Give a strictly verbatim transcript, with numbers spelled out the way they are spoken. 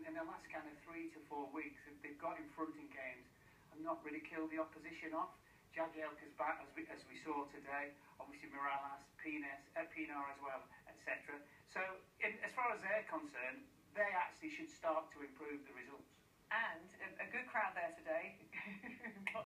in the last kind of three to four weeks, they've got in front in games and not really killed the opposition off. Jagielka's back, as we as we saw today. Obviously, Morales, Pienaar, uh, Pienaar as well, et cetera. So, in, as far as they're concerned, they actually should start to improve the results. And a, a good crowd there today.